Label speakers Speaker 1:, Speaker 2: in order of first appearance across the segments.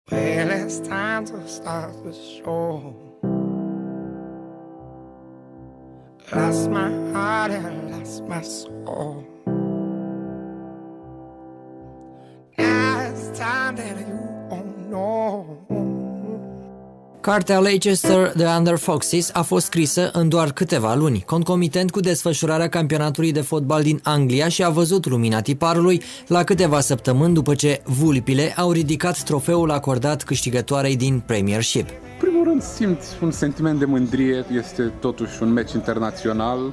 Speaker 1: Well, it's time to start the show. Lost my heart and lost my soul. Now it's time that you won't know.
Speaker 2: Cartea Leicester The Under Foxes a fost scrisă în doar câteva luni, concomitent cu desfășurarea campionatului de fotbal din Anglia și a văzut lumina tiparului la câteva săptămâni după ce vulpile au ridicat trofeul acordat câștigătoarei din Premiership.
Speaker 3: În primul rând simți un sentiment de mândrie, este totuși un meci internațional,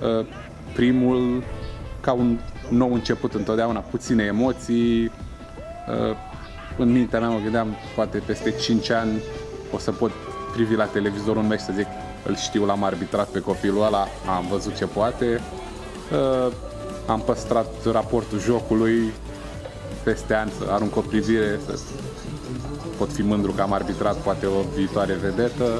Speaker 3: primul, ca un nou început întotdeauna, puține emoții. În mintea mea mă gândeam, poate peste 5 ani o să pot privi la televizor un meci să zic, îl știu, l-am arbitrat pe copilul ăla, am văzut ce poate, am păstrat raportul jocului, peste ani să arunc o privire, să pot fi mândru că am arbitrat poate o viitoare vedetă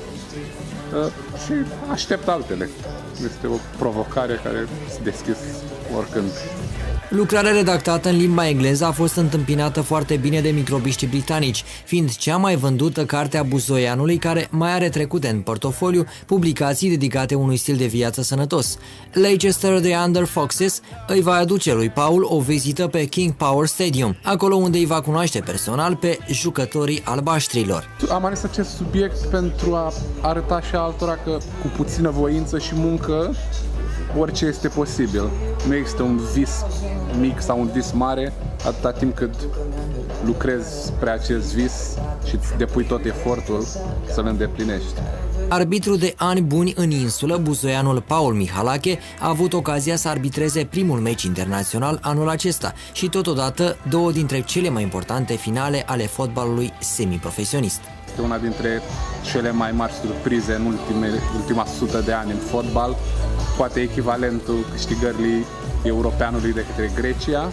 Speaker 3: și aștept altele. Este o provocare care se deschis oricând.
Speaker 2: Lucrarea redactată în limba engleză a fost întâmpinată foarte bine de microbiștii britanici, fiind cea mai vândută carte a buzoianului, care mai are trecute în portofoliu publicații dedicate unui stil de viață sănătos. Leicester The Under Foxes îi va aduce lui Paul o vizită pe King Power Stadium, acolo unde îi va cunoaște personal pe jucătorii albaștrilor.
Speaker 3: Am ales acest subiect pentru a arăta și altora că cu puțină voință și muncă orice este posibil. Nu există un vis mic sau un vis mare atâta timp cât lucrezi spre acest vis și îți depui tot efortul să-l îndeplinești.
Speaker 2: Arbitru de ani buni în insulă, buzoianul Paul Mihalache a avut ocazia să arbitreze primul meci internațional anul acesta și totodată două dintre cele mai importante finale ale fotbalului semiprofesionist.
Speaker 3: Este una dintre cele mai mari surprize în ultima 100 de ani în fotbal, poate echivalentul câștigării europeanului de către Grecia.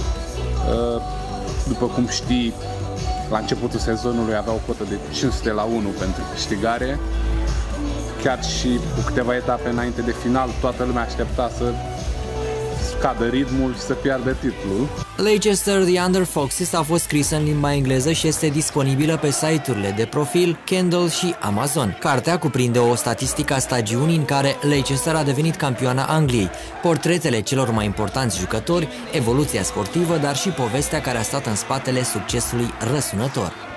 Speaker 3: După cum știi, la începutul sezonului avea o cotă de 500-1 pentru câștigare. Chiar și cu câteva etape înainte de final, toată lumea aștepta să scadă ritmul și să piardă titlul.
Speaker 2: Leicester The Under Foxes a fost scrisă în limba engleză și este disponibilă pe site-urile de profil, Kindle și Amazon. Cartea cuprinde o statistică a stagiunii în care Leicester a devenit campioana Angliei, portretele celor mai importanți jucători, evoluția sportivă, dar și povestea care a stat în spatele succesului răsunător.